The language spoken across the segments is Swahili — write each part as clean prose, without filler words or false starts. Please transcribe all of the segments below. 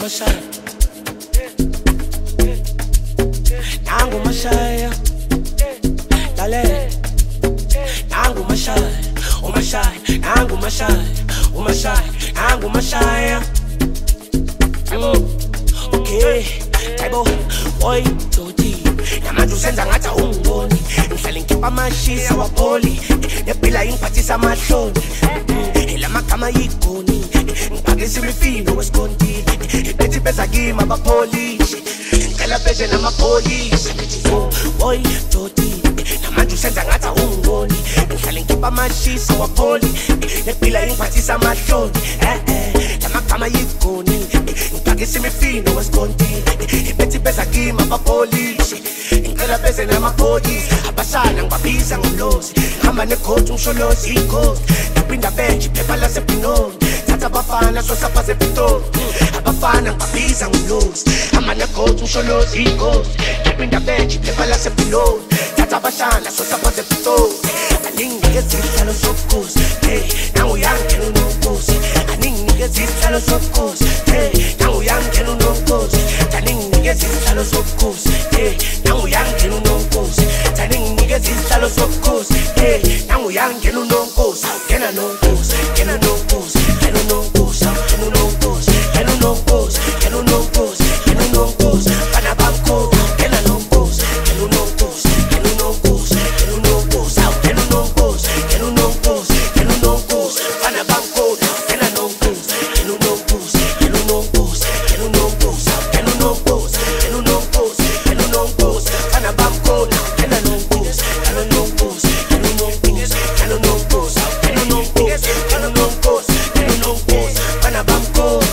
Mashaya, Nangu Mashaya, Dale, Nangu Mashaya, Mashaya, Nangu Mashaya, Mashaya, Nangu Mashaya. Okay, Taibo, boy, Toti, Namaju senza ngata ungoni, ngihlale ngikhipha amashisa wapoli, nepila ingiphathisa amahloni, elamagama yigoni, ngibhakisa imifino wesikonti, bethi beza kimi abapolishi, ngicela beze namapolishi, boy, Toti, namaju senza ngata ungoni, ngihlale ngikhipha amashisa wapoli, nepila ingiphathisa amahloni, lamagama yigoni, ngibhakisa imifino wesikonti, bethi beza kimi abapolishi, ngicela beze namapolishi, abasana ngibabiza ngomlozi, ngihamba necoach ngisholozi ighost, ngiphinda bench iphepha lasebhinoni, thatha abafana sosapaze ePitoli, abafana ngibabiza ngomlozi, ngihamba necoach ngisholozi ighost, ngiphinda bench iphepha lasebhinoni, thatha abashana sosapaze ePitoli, aninginikeza isihlalo sobukhosi, hey, nangu yangena unomkhosi, aninginikeza isihlalo sobukhosi, hey, nangu yangena unomkhosi, aninginikeza isihlalo sobukhosi, hey, nangu yangena unomkhosi, aninginikeza isihlalo sobukhosi, hey, nangu yangena unomkhosi, ngena nomkhosi, ngena nomkhosi, ngena unomkhosi, ngena unomkhosi, ngena unomkhosi, ngena unomkhosi, ngena unomkhosi, bana bamkhosi, ngena nomkhosi, ngena unomkhosi, ngena unomkhosi, ngena unomkhosi, ngena unomkhosi, ngena unomkhosi, ngena unomkhosi, bana bamkhosi, ngena nomkhosi, ngena unomkhosi, ngena unomkhosi, ngena unomkhosi, ngena unomkhosi, ngena unomkhosi, ngena unomkhosi, bana bamkhosi, ngena nomkhosi, ngena unomkhosi, ngena unomkhosi, ngena unomkhosi, ngena unomkhosi, ngena unomkhosi, ngena unomkhosi, bana bamkhosi.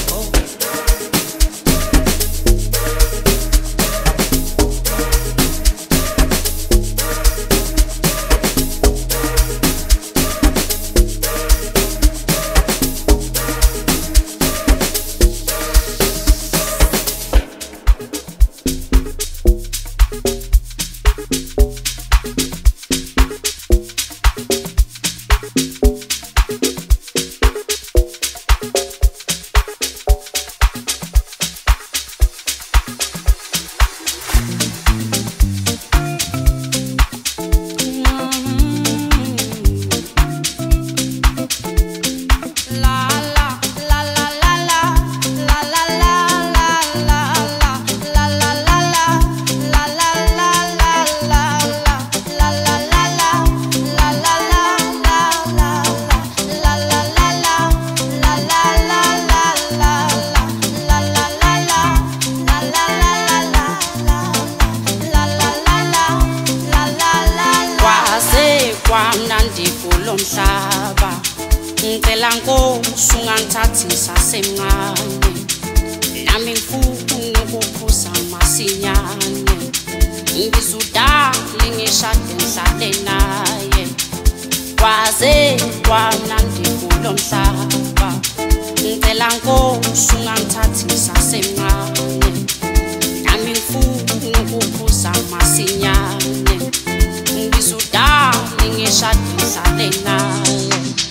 Kwamnandi kulomhlaba ngicela Nkosi ungangithathi sasemncane nami ngifuna ukuphuza masinyane ngizudala ngishade ngihlale naye kwaze kwamnandi kulomhlaba ngicela Nkosi ungangithathi sasemncane nami ngifuna ukuphuza masinyane ngizudala ngishade ngihlale naye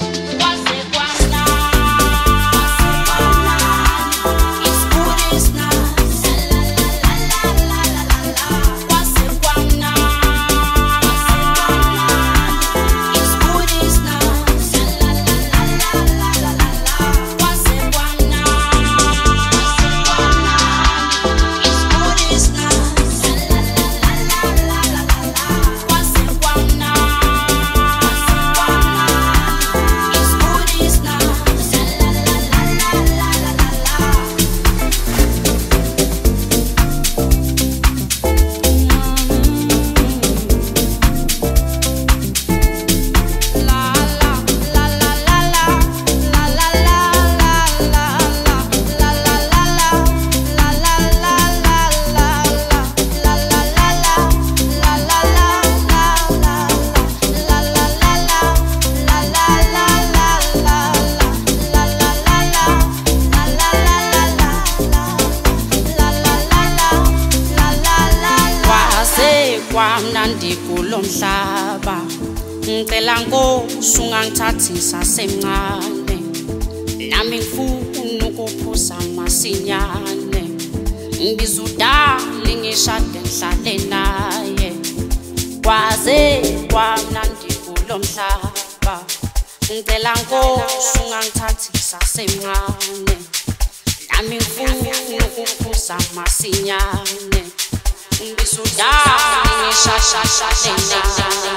kwamnandi kulomhlaba ngicela Nkosi ungangithathi sasemncane nami ngifuna ukuphuza masinyane ngizudala ngishade ngihlale naye kwaze kwamnandi kulomhlaba ngicela Nkosi ungangithathi sasemncane nami ngifuna ukuphuza masinyane ngizudala ngishashashale naye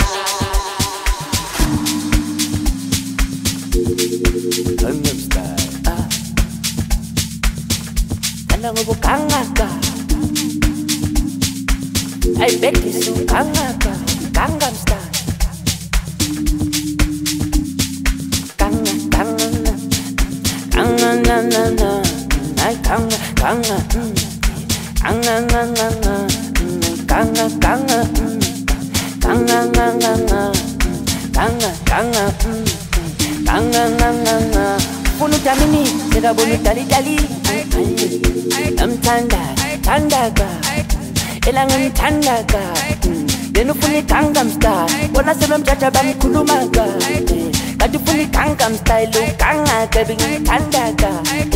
Gangnam Style Kala ngobo kangaka I bet it's kangaka Gangnam Style Kanga kanga kanga na na na I kanga kanga kanga na na na kanga kanga kanga na na na kanga kanga kanga Punu tamini, sera bonu tali tali. Tanda, tandaga, elangan tandaga. Denu puni Gangnam Style, wana sebelum caca bang kulumaga. Kadu puni Gangnam Style, lu kanga kebing tandaga.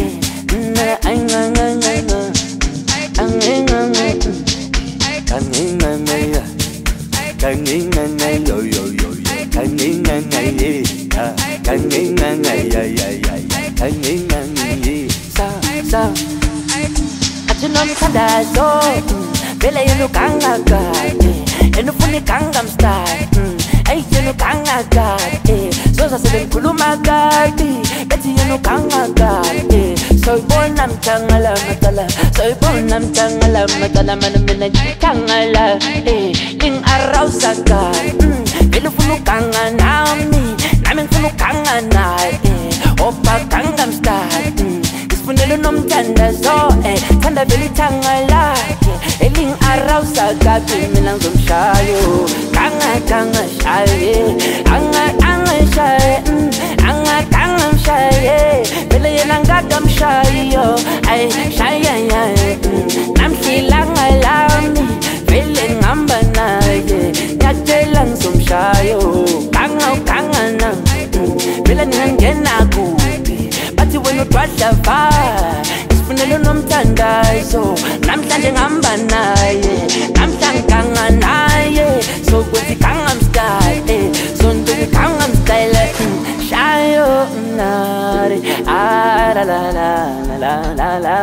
Atunom kadazo, bela yenu kangaga, enu puni Gangnam Style, ay yenu kangaga, sosa seben kulumaga, beti yenu kangaga, soy bonam tangala matala, soy bonam tangala matala, manamina tangala, ing arausaga, belu punu kanganami, namin punu kanganay, opa Gangnam Style. Funelo nomthanda zo thanda vele thangala eling arausa gabi mina ngomshayo kanga shaye anga shaye anga shaye vele yena ngakamshayo ay shaya ya namhlanga lami vele ngamba naye yatela ngomshayo kanga na vele ngena kuphi bathi wena udwadla isifunelo nomthandazo namhlanje ngihamba naye namhlanje kanga naye so kwethi Gangnam Style sonto Gangnam Style shayo nare la la la la la la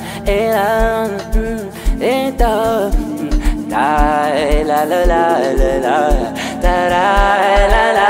eta la la la la la la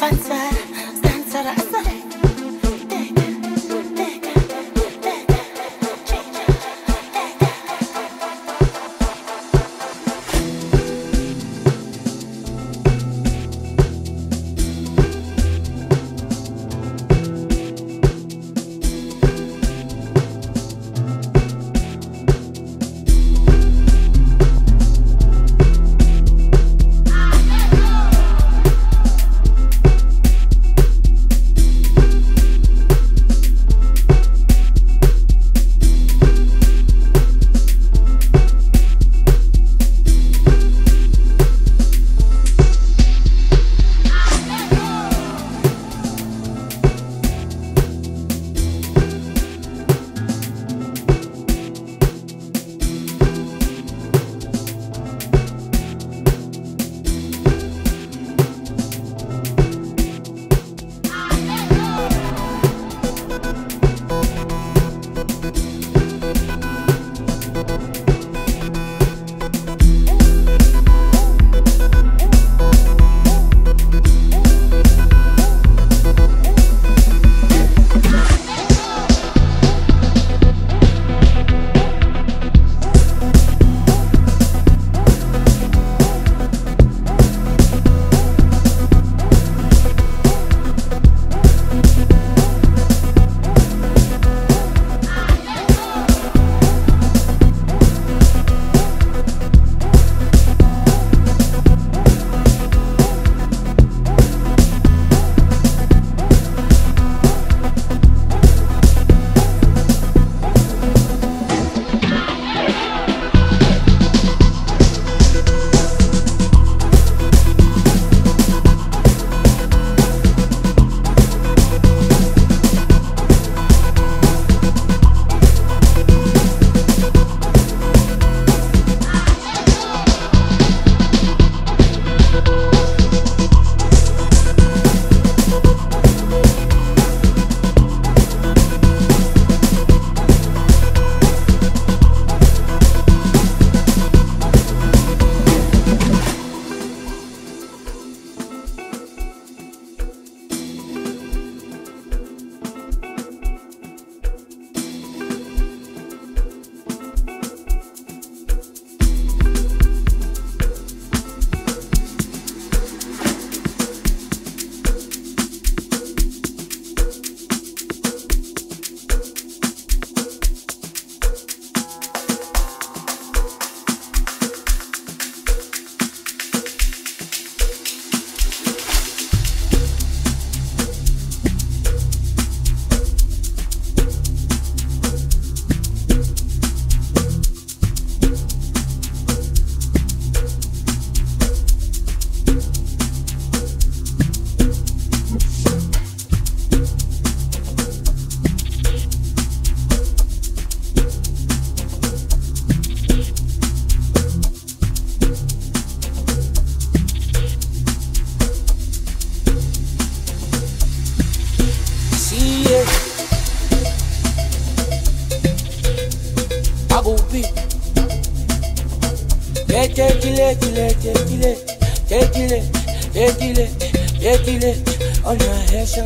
on your head, show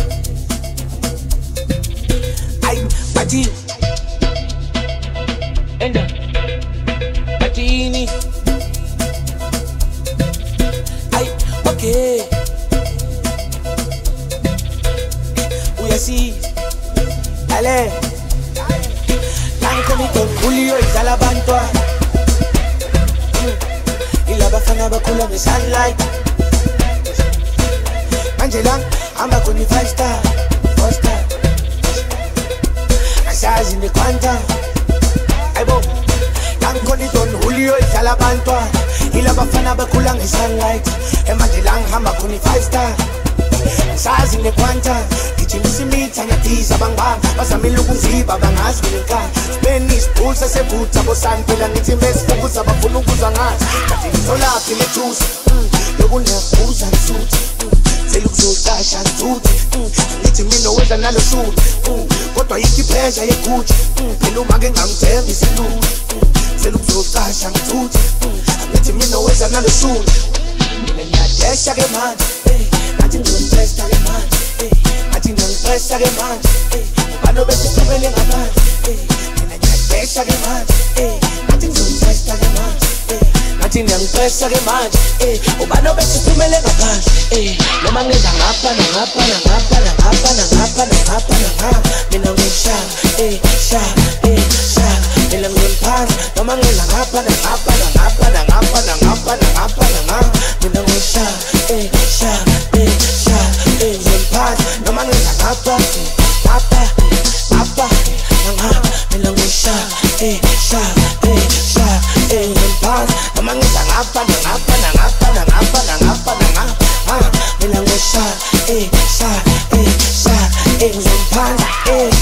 ay, Pati Enda Patini ay, okay Uyasi Dale Lanko nito Julio Izalabantoa Ila bafana bakula me sunlight Angela, I'm a kuni 5-star, 4-star Asas in the Quanta Aibo, Lanko nito Julio Izalabantoa Ila bafana bakula me sunlight Angela, I'm a kuni 5-star Asas in the Quanta Kichimisi mitanya tiza bang bang Basa milukung ziba bang aswinika Spanish pulsa se puta bosan Pela niti mes kukuza bafulukuza ngat Kati nizola kile choose Yogun ya kuza nsuti Selukuzosha nsuti Niti mino weza nalo suit Kotwa iki pressure ye kuchi Pelu mage ngamtembi silu Selukuzosha nsuti Niti mino weza nalo suit Nile nyadesha ke man Nati ngiyangipesta ke manje ngathi ngiyangipesta ke manje ubano besiphumele ngaphandle mina ngiyagesa ke manje ngathi ngiyangipesta ke manje ngathi ngiyangipesta ke manje ubano besiphumele ngaphandle noma ngeza ngapha nangapha nangapha nangapha nangapha nangapha nangapha mina ngishaya mina ngiphansi noma ngeza ngapha nangapha nangapha nangapha nangapha nangapha nangapha mina ngishaya ngiphansi noma ngeza ngapha ngapha ngapha nangapha mina ngishaya ngiphansi noma ngeza ngapha nangapha nangapha nangapha nangapha nangapha mina ngishaya ngiphansi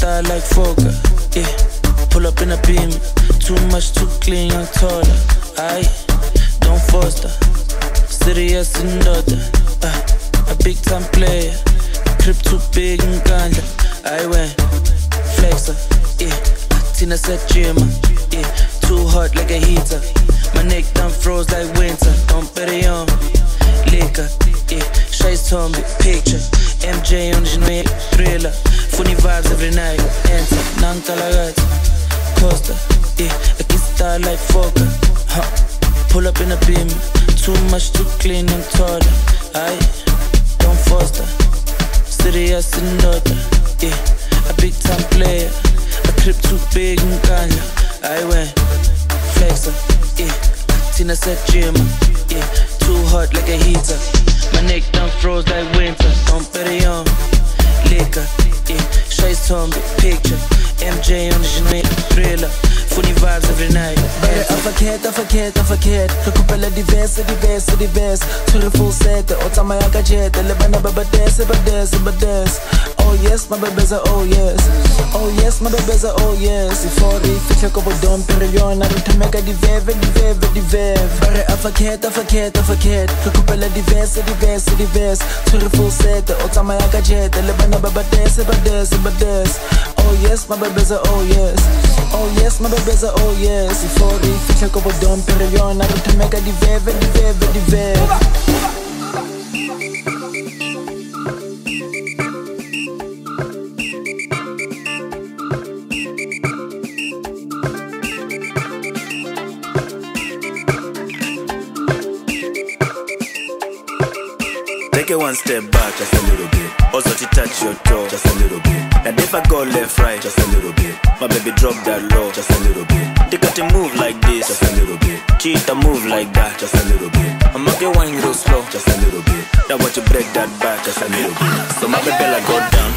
star like Fokker, yeah. Pull up in a beam, too much, too clean, young taller. Aye, don't foster, serious and daughter. A big time player, crib too big and ganja. I went flexer, yeah. Tina said Jimmer, yeah. Too hot like a heater. My neck done froze like winter. Don't bet it on liquor, yeah. Shades told me picture. MJ on the generic thriller. Funny vibes every night. Enter, Nankalagat, Costa, yeah. I get star like Fokker, huh. Pull up in a beam, too much, too clean and taller. Aye, don't foster, serious and daughter, yeah. A big time player, a crib too big and ganja. I went flexer, yeah. Tina said Jimmer, yeah. Too hot like a heater. My neck done froze like winter. Don't bet it on liquor, yeah. Shades told me picture. MJ on the generic thriller. Funny vibes every night. Afakhet. Recupera diverse. Turi full set, otama yaka jet. Lebana babadese. Oh yes, my babies are oh yes. Oh yes, my babies are oh yes. Ifori, fihle kobo dom periona. Rutameka diveve. Bare afakhet. Recupera diverse. Turi full set, otama yaka jet. Lebana babadese. Oh yes, my babies are oh yes. Oh yes, my babies are oh yes. Ifori, fihle kobo dom periona. Rutameka diveve. Take it one step back, just a little bit. Also to touch your toe, just a little bit. And if I go left, right, just a little bit. My baby drop that low, just a little bit. They got to move like this, just a little bit. Cheetah move like that, just a little bit. I'ma get wine real slow, just a little bit. Now want you break that back, just a little bit. So my baby like go down.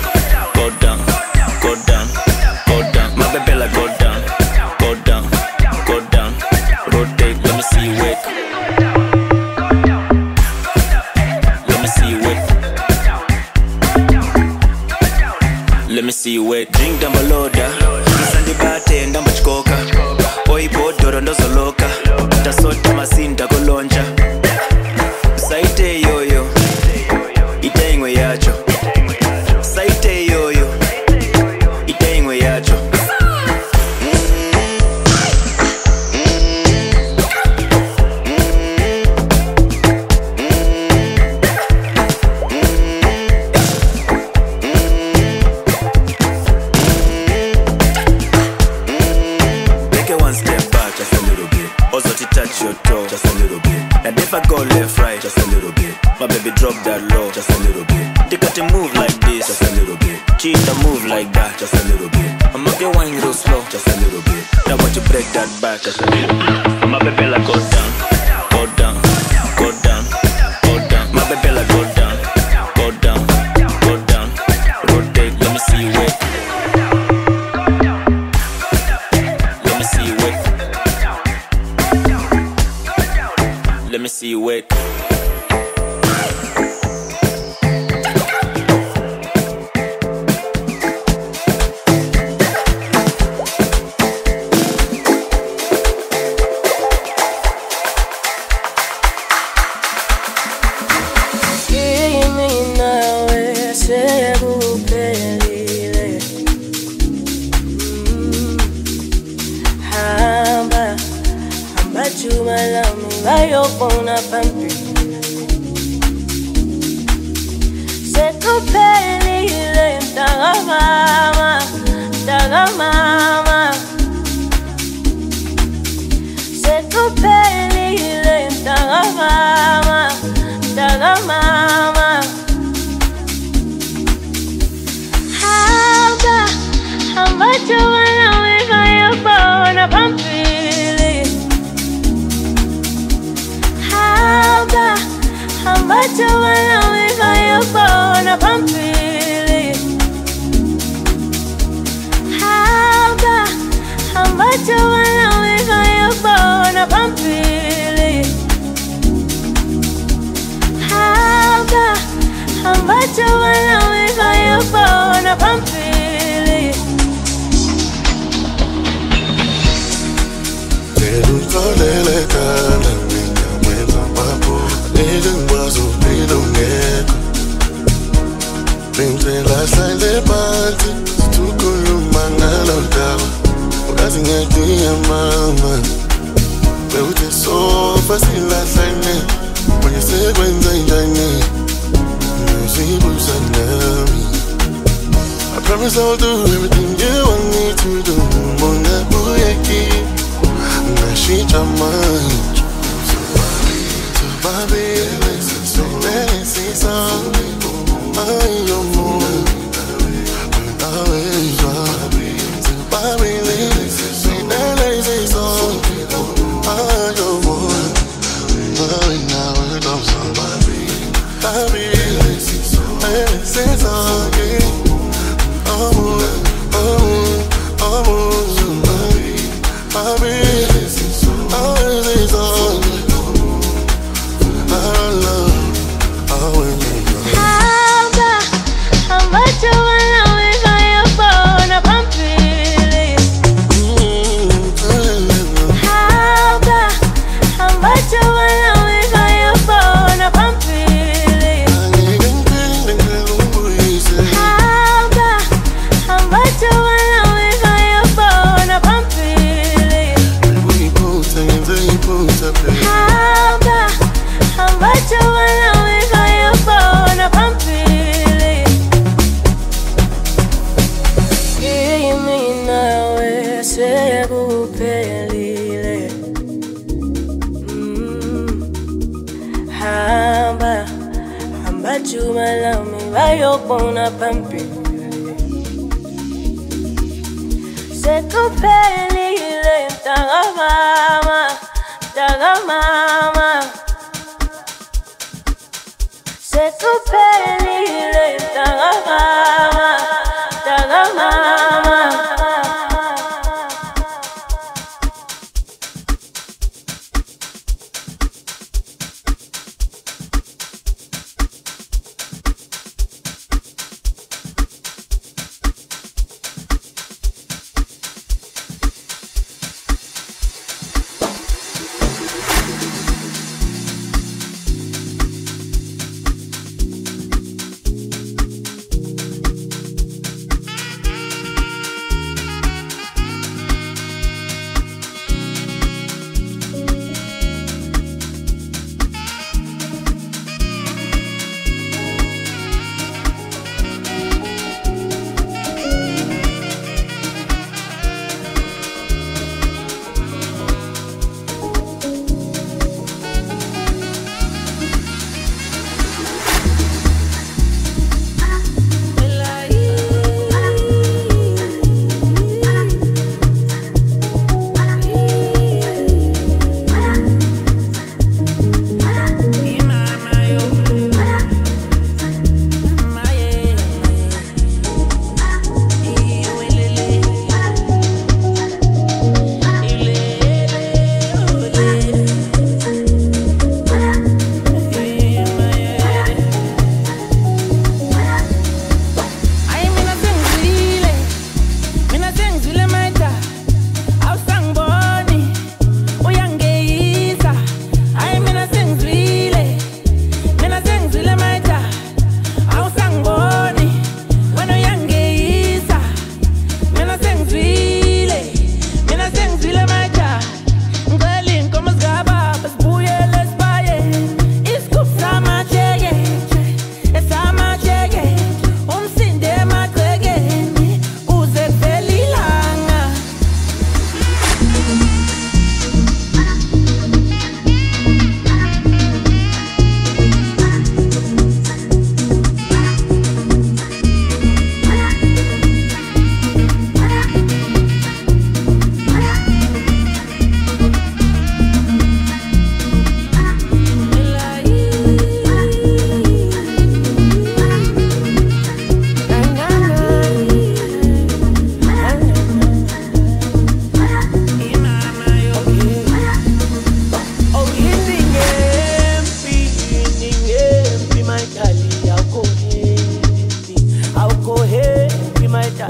My baby like go down. Rotate, let me see you wet. Let me see you wet. Drink down below da. Sandi bate ndamba chikoka. Oi bodoro ndozo loka. Tasota masinda kolonja. Saite yoyo. Itaingwe yacho. Saite yoyo. Itaingwe yacho. Just a little bit. And if I go left, right, just a little bit. My baby drop that low, just a little bit. They got to move like this, just a little bit. Cheetah move like that, just a little bit. I'ma get wine real slow, just a little bit. Now want you break that back, just a little bit. My baby like go down. My baby like go down. Rotate, let me see you wet. Let me see you wet. Una pampi se tu pelile tagamama se tu pelile tagamama hamba chumana wifa yopo una pampi hamba chumana wifa yopo una pampili hamba chumana wifa yopo una pampili hamba chumana wifa yopo una pampili I'll do everything you want me to do. Mona buyeki, na she mind. So baby, so let's see some. I your moon, always so baby, say that lazy song. I your moon, now it comes on baby, let's see some. Bona pampi se kupelile tagamama se kupelile tagamama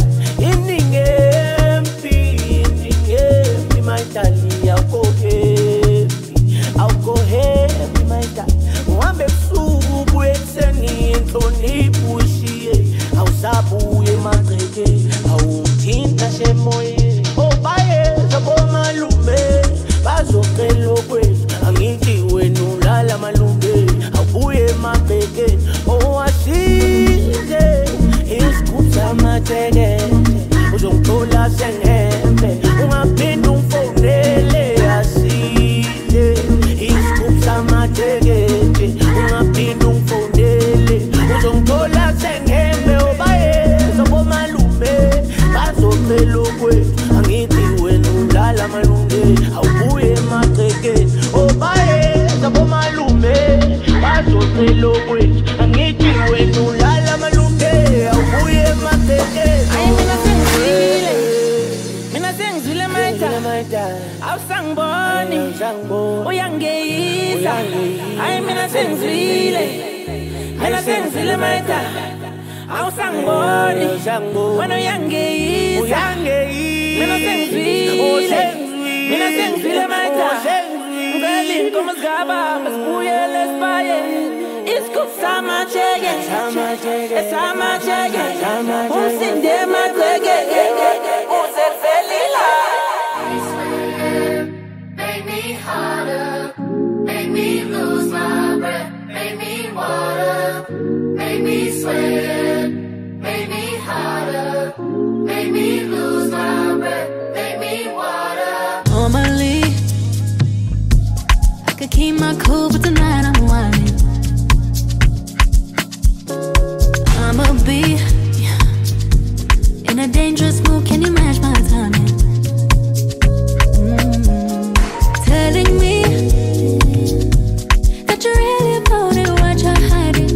Italia, okay. inhlonipho ushiye awusabuye emagceke awungithinta shemoye obayeza bomalume bazocela okwethu angithi wena ulala malume awubuye emabhekeni owasize isigubhu samateke uzongithola sengembe ungaphinde ungifowunele asize isigubhu samateke ungaphinde ungifowunele uzongithola sengembe obayeza bomalume bazocela okwethu angithi wena ulala malume awubuye emagcekeni obayeza bomalume bazocela okwethu angithi wena ulala malume awubuye emagcekeni mina sengizwile maita awusangiboni uyangeyisa hayi mina sengizwile maita awusangiboni wena uyangeyisa mina sengizwile maita ngicela inkomo zikababa sibuyele esibayeni isigubhu samatsheke umsinde emagceke usezelila. Make me harder, make me lose my breath, make me water, make me sweat, make me harder, make me lose my breath, make me water. Normally, I could keep my cool, but tonight I'm whining. I'ma be in a dangerous mood, can you match my timing? Telling me that you're really about it, what you're hiding.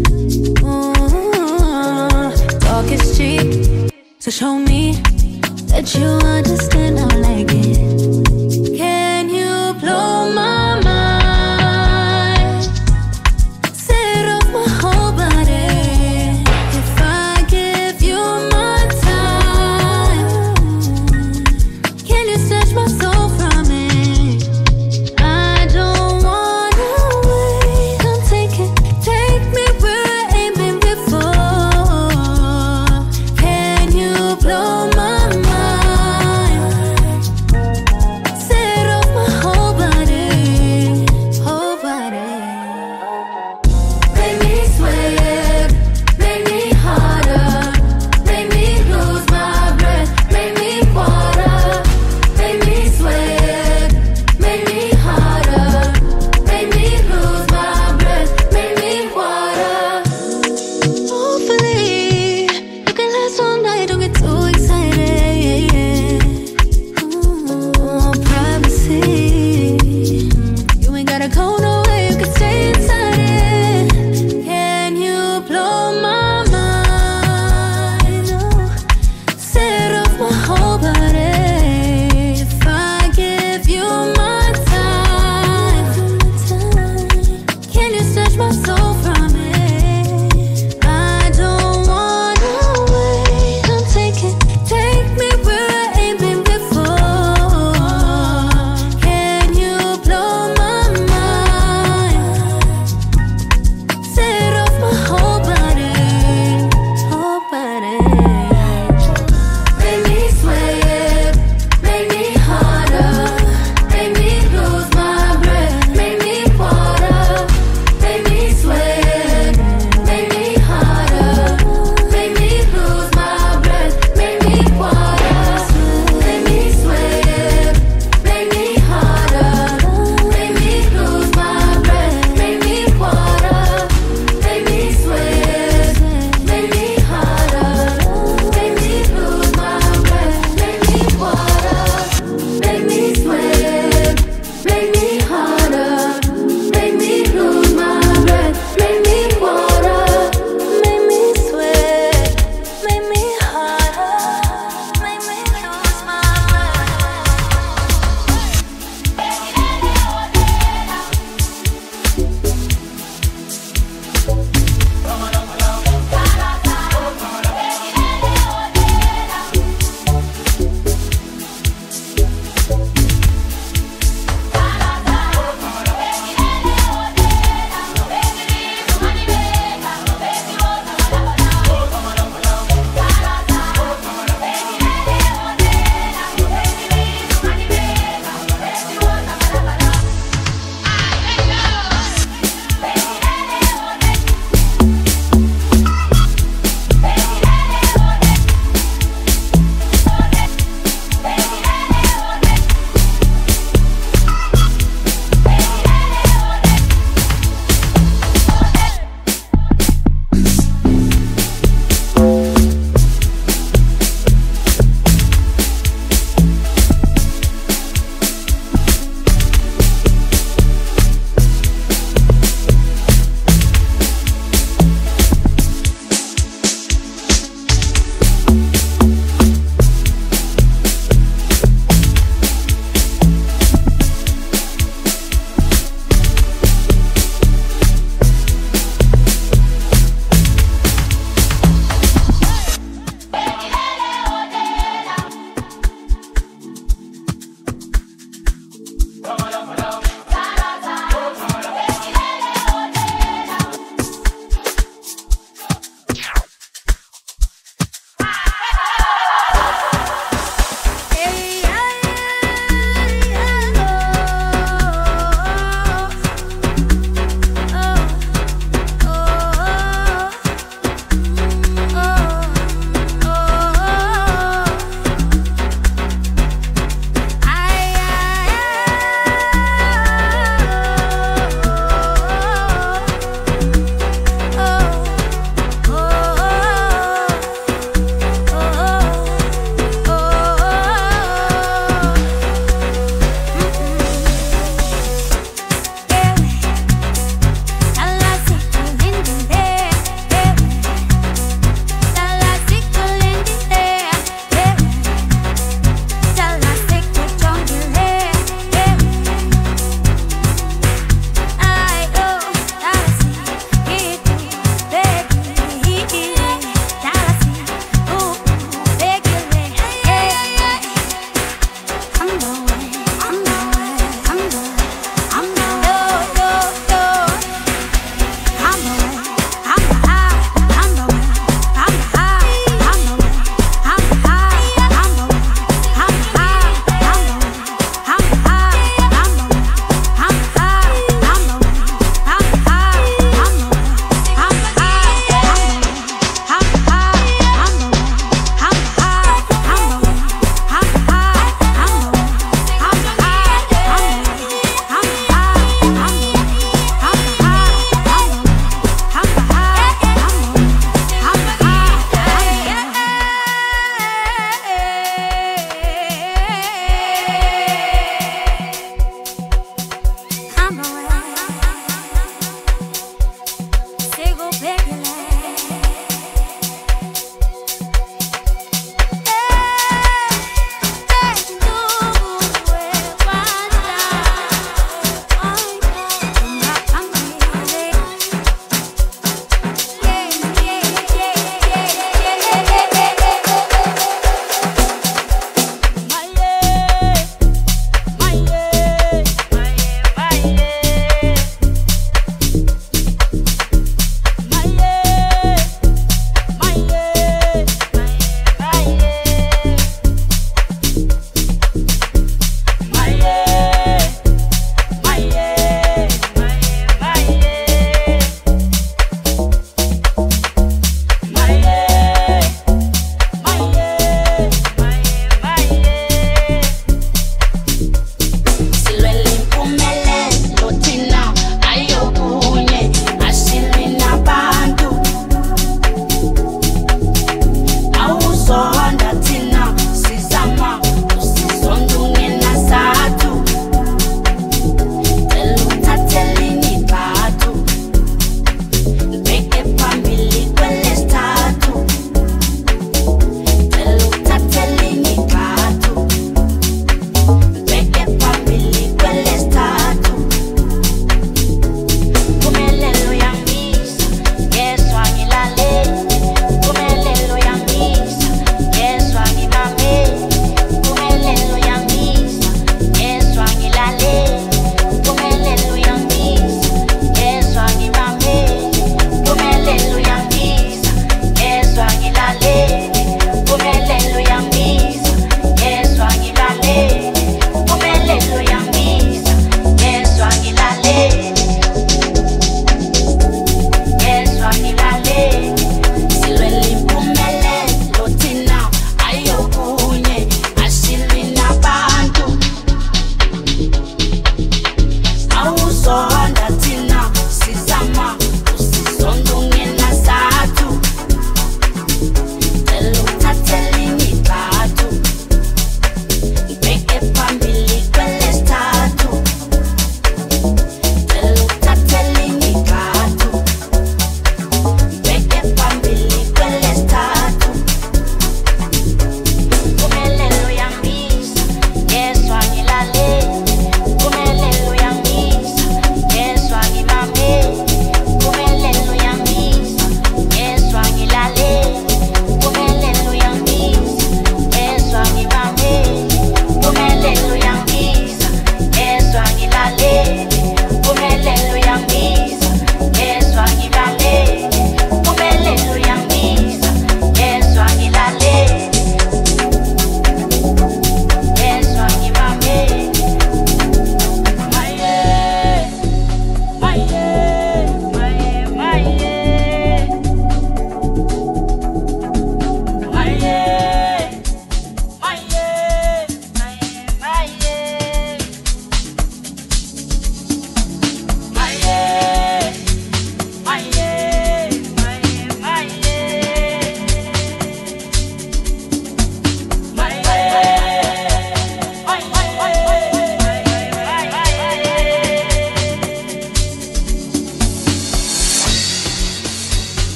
Talk is cheap, so show me that you understand I like it. Can you blow my mind? Set off my whole body. If I give you my time, can you snatch my soul from it? I don't wanna wait. Come take me where I ain't been before. Can you blow my mind? Set off my whole body, whole body. Make me sweat, make me harder, make me lose my breath, make me water, make me sweat, make me harder, make me lose my breath, make me water. Hopefully, you can last all night, don't get too excited. Privacy, you ain't gotta go nowhere, you can stay inside it. Can you blow my mind? Set off my whole body. If I give you my time, can you snatch my soul from it? I don't wanna wait. Come take me where I ain't been before. Can you blow my mind? Set off my whole body, whole body. Make me sweat, make me harder, make me lose my breath, make me water, make me sweat, make me harder, make me lose my breath, make me water, make me sweat, make me harder, make me lose my breath, make me water, make me sweat, make me harder, make me lose my breath, make me water, make me sweat, make me harder, make me lose my breath, make me water, Make me sweat, make me harder, make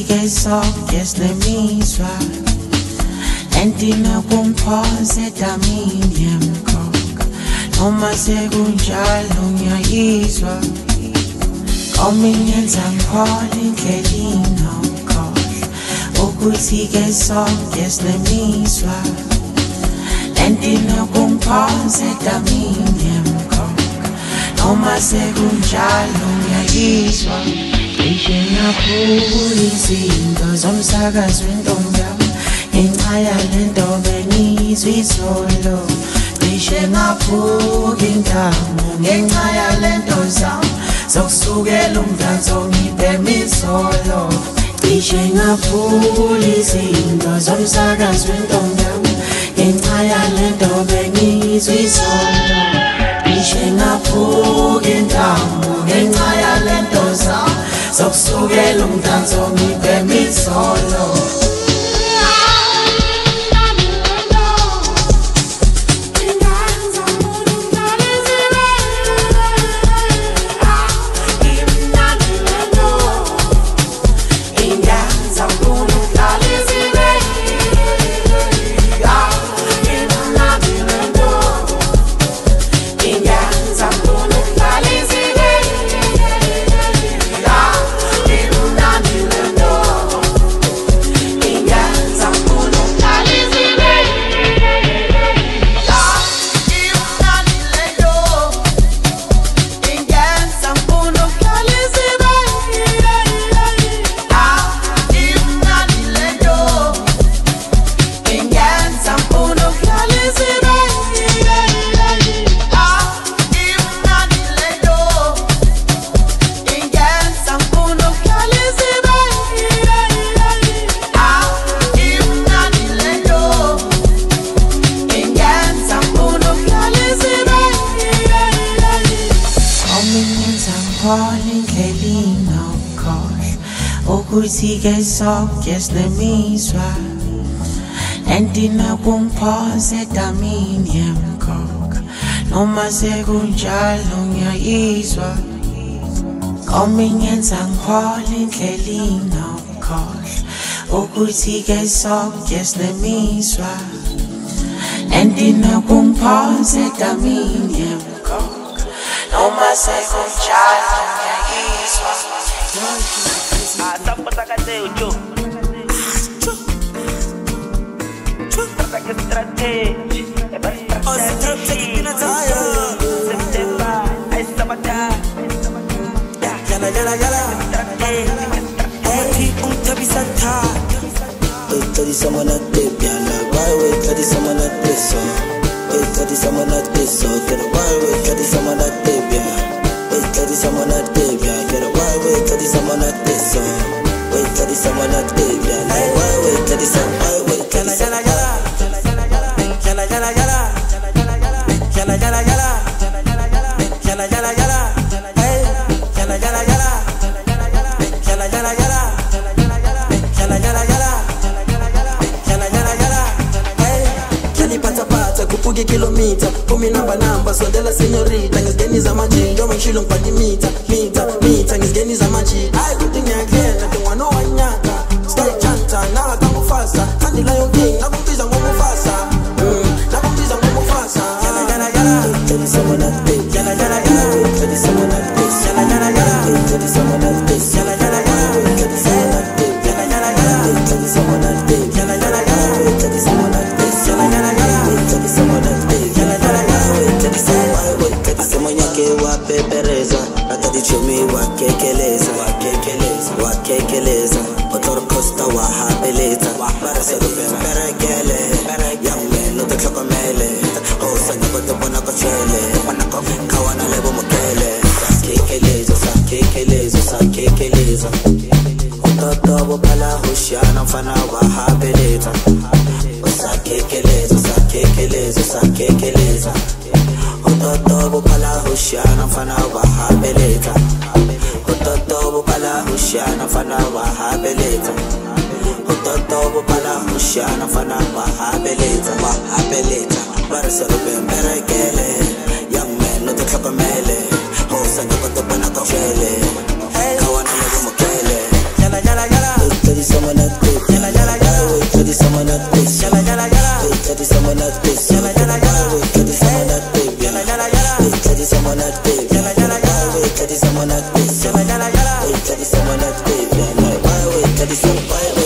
ke sokugesnemizwa Endina kumphoze damini yemkhokha Noma sekunjalo ngiyayizwa Ominyenza ngiphola indlela inokhohlwa Ukuthi ke sokugesnemizwa Endina kumphoze damini yemkhokha Noma sekunjalo ngiyayizwa Cishe ngaphula izinto zomsakazo wentombi yami Ngenxa yalento bengizwa izolo Cishe ngaphuka intamo ngenxa yalento zami Zokusukela umdanso ngibhema izolo Cishe ngaphula izinto zomsakazo wentombi yami Ngenxa yalento bengizwa izolo Cishe ngaphuka intamo ngenxa yalento zami Zokusukela umdanso ngibhema izolo Ukuthi ke sokugesnemizwa Endina kumphoze damini yemkhokha Noma sekunjalo ngiyayizwa Ominyenza ngiphola indlela inokhohlwa Ukuthi ke sokugesnemizwa Endina kumphoze damini yemkhokha Noma sekunjalo ngiyayizwa Sapota Cateucho. Ataque strategy. Strategy. September. I sabata. Yala. Ati untabisata. Tadi sama na tebiana. Why tadi sama na teso. Tadi sama na teso. Kera why tadi sama na tebiana. Tadi sama na tebiana. Kera why tadi sama na teso. Tadi sama na tebiana. Why tadi sama kupuge kilomita kumi namba sondela senyorita ngizigeniza majinjo mangishilo ngipati mita ngizigeniza majinjo hayi kuti ngiyakela ngwana wanyaka stay chanta nawe kangufasa kandila yonke nakumbiza ngomufasa nakumbiza ngomufasa tadi sama na te yala tadi sama na te yala tadi sama na te yala tadi sama na te yala tadi sama na te yala tadi sama na te tadi sama na te asema nyake wapepereza atadi chumi wakekeleza otor costa wahapeleza barasa rupemberekele yamme no te tlokomele osanya kote bona kochele kawana lebo mokele sakekeleza ototobo pala hushana mfana wahapeleza sakekeleza ototobo pala hushana mfana wahapeleza ototobo pala hushana mfana wahapeleza ototobo pala hushana mfana wahapeleza barasa rupemberekele yamme no te tlokomele osanya kote bona kochele kawana lebo mokele yala summer not quick. Wait for the summer not quick. Wait for the summer not quick. Wait for the summer not quick. Wait for the summer not quick. Wait for the summer not quick. Wait for the summer not quick. Wait for the summer.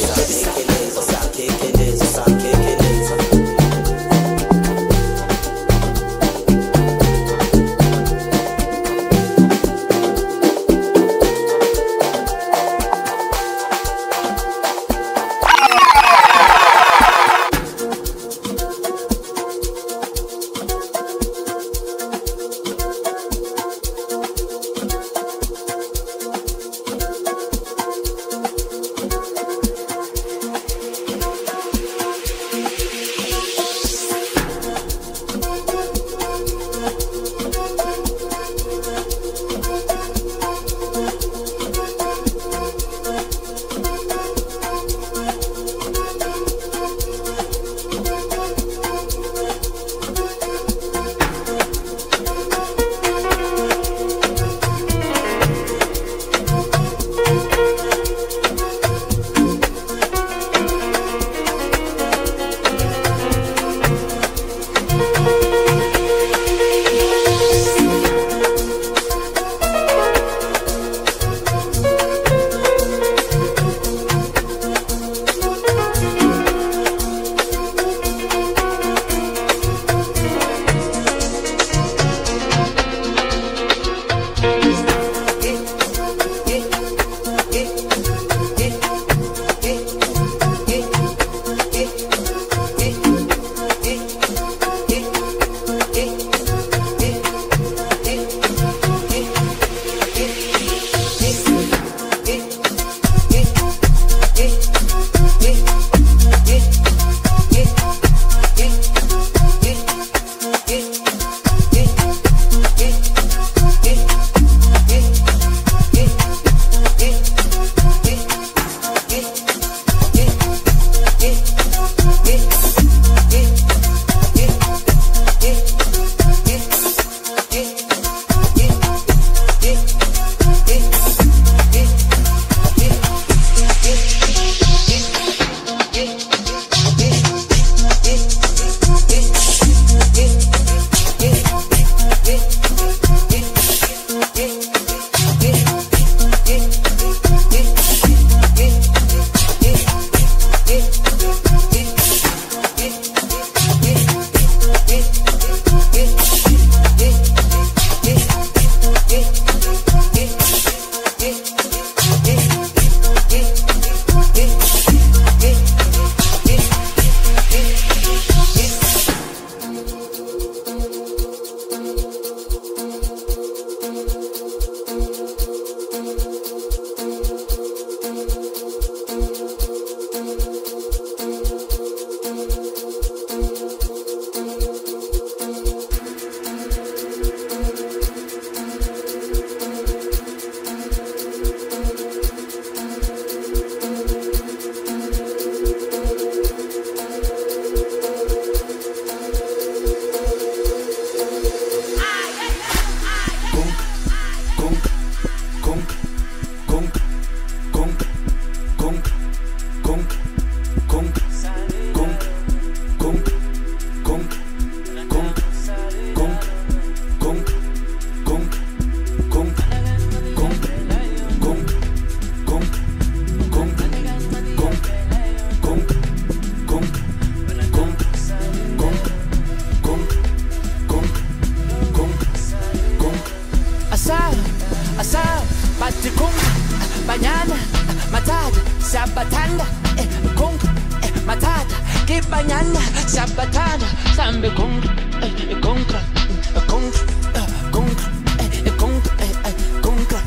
Sabatanda, conga, matata, que bañana, sabatana, sambe conga, conga, conga, conga, conga, conga,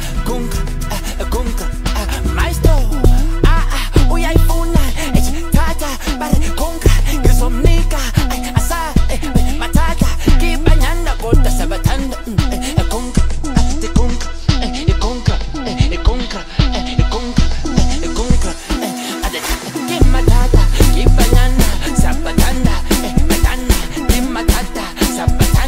conga, conga, maestro, uy ay funa, tata, para conga, que somnica, asa, matata, que bañana, gota sabatanda, conga, de conga, conga, conga. Matata,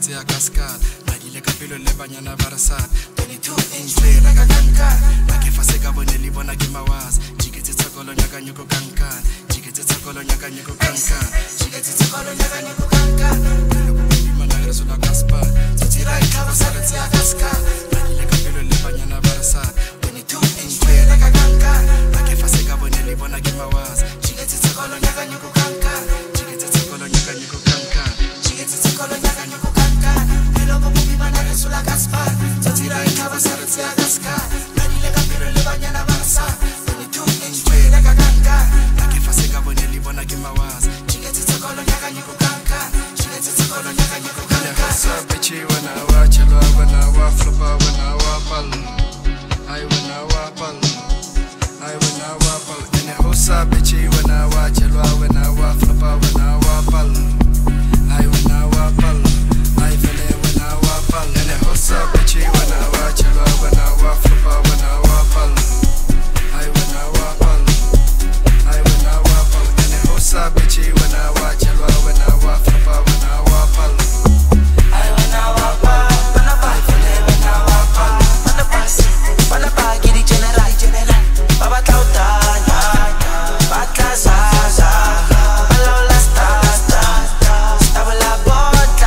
saretse ya cascade badile ka pelo le banyana ba re sa 22 inch le raka kankan ba ke fa se ka bone le bona ke mawazi jiketse tsakolo nyaka nyuko kankan jiketse tsakolo nyaka nyuko kankan jiketse tsakolo nyaka nyuko kankan le go bima na re sola gaspar tsira ka ba saretse ya cascade badile ka pelo le banyana ba re sa 22 inch le raka kankan ba ke fa se ka bone le bona ke mawazi jiketse tsakolo nyaka nyuko kankan jiketse tsakolo nyaka nyuko kankan jiketse tsakolo nyaka nyuko kankan hello go bima na re sola gaspar tsira ka ba saretse ya cascade badile ka pelo le banyana ba re sa 22 inch le raka kankan ba ke fa se ka bone le bona ke mawazi jiketse tsakolo nyaka nyuko kankan jiketse tsakolo nyaka nyuko kankan sa bechi wana wa chelo wana wa flopa wana wa pal ai wana wa pal ai wana wa pal ene hosa bechi wana wa chelo wana wa flopa wana wa pal ai wana wa pal ai fele wana wa pal ene hosa bechi wana wa chelo wana wa flopa wana wa pal ai wana wa pal ai wana wa pal ene hosa bechi wana wa chelo wana wa flopa wana wa pal ai wana wa pal wana pa fele wana wa pal wana pasi wana pa gidi general baba tautanya batla zaza bala la sta stabla bota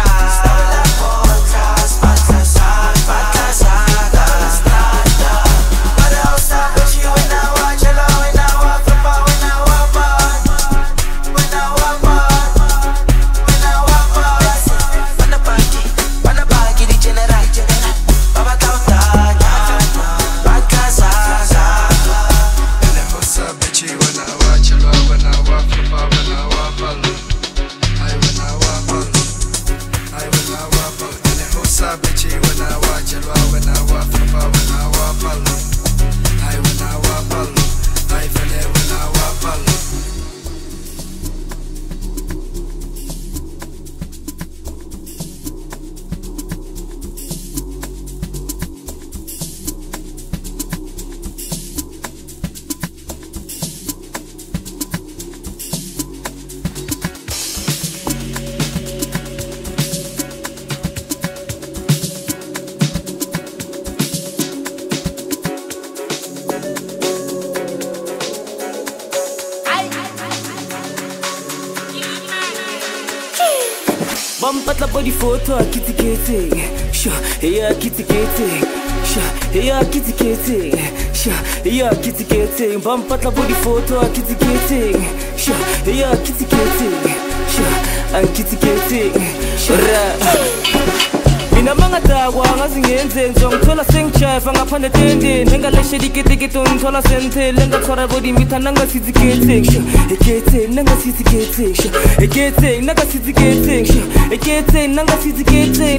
batla za bada osa bechi wana wa chelo wana wa flopa wana wa pal wana wa pal di general baba tautanya batla zaza ene hosa bechi wana wa chelo wana wa flopa wana wa pal ai wana wa pal ene hosa bechi wana wa chelo wana wa flopa wana wa pal ai wana wa pal ai fele wana wa pal Bump la body photo kitty kitty sha yeah kitty kitty sha yeah kitty kitty sha yeah kitty kitty bump la body photo kitty kitty sha yeah kitty kitty sha and kitty kitty shara mina mangadakwa ngazingenze ngizongithola sengichaifa ngaphandle tendeni engaleshe diketekete ngithola sentele ngathwara body mitha nangasizikete sha ekete nangasizikete sha ekete nangasizikete sha ekete nangasizikete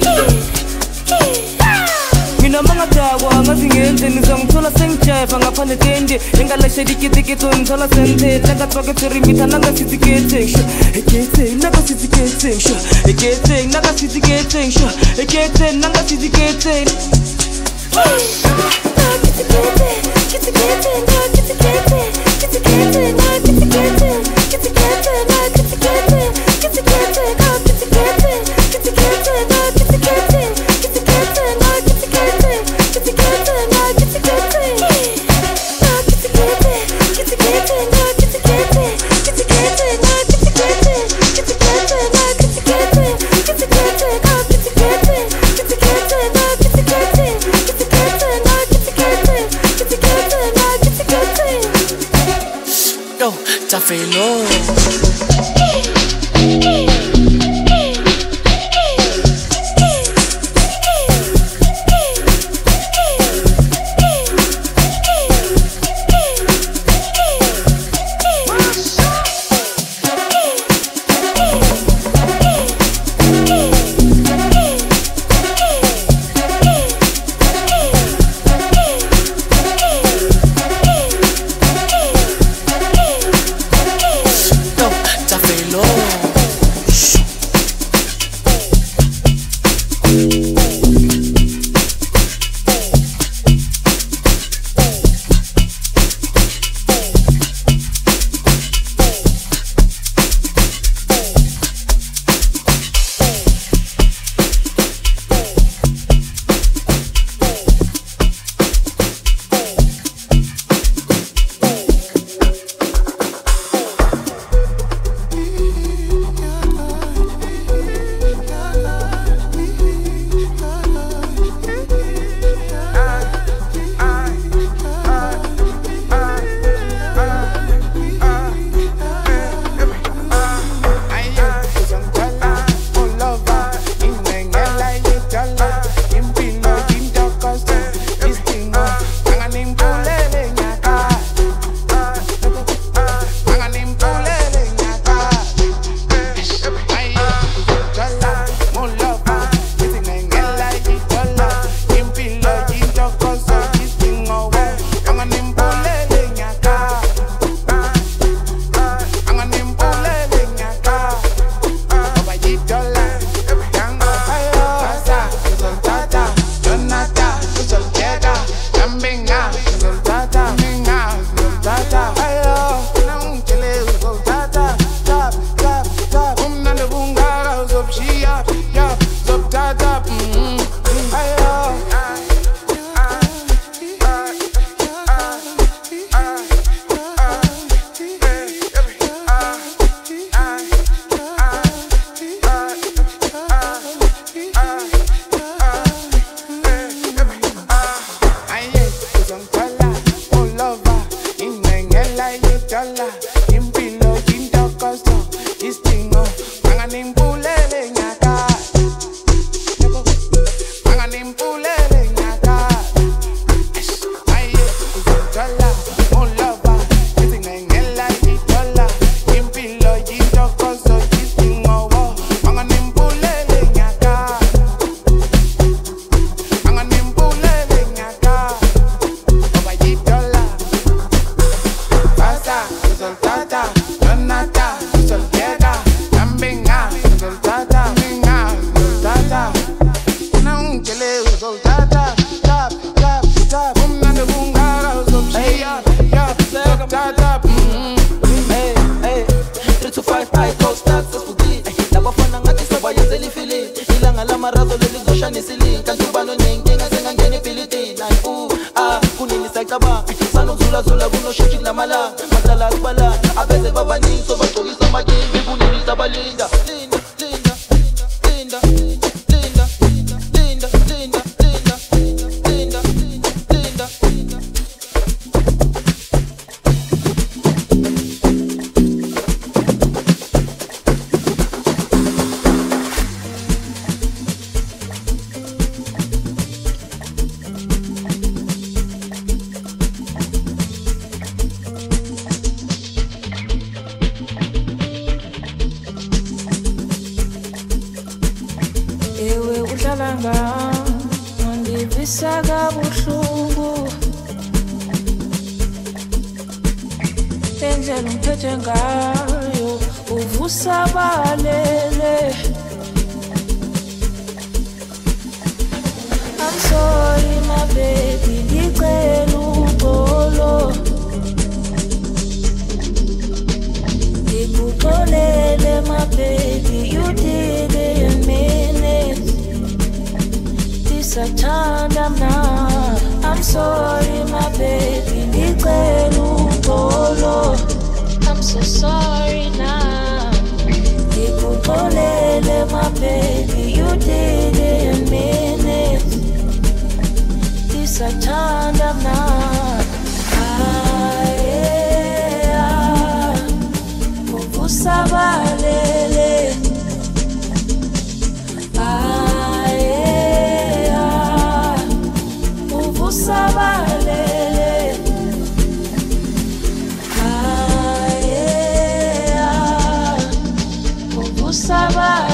mina mangadakwa ngazingenze ngizongithola sengichaifa ngaphandle tendeni engaleshe diketekete ngithola sentele ngathwara mitha nangasizikete sha ekete nangasizikete sha ekete nangasizikete sha ekete nangasizikete Tafelo wayenza feeling ilanga lamarazo lelizoshanisa ilink kanti ubani onenkinga sengangena ebhilidini ayi kunini sayicabanga sanokuzulazula kunoshishi kulamalanga madala akubala abeze babaningi sobagcokisa amakini kunini abalinda I'm sorry, my baby, ngicela uxolo. Ngikuxolele, my baby, you didn't mean it. Ndisathanda mna. I'm sorry, my baby, ngicela uxolo. I'm so sorry now. Ngikuxolele, my baby, you didn't mean it. Ndisathanda mna. Usabalele. Usabalele. Usabalele.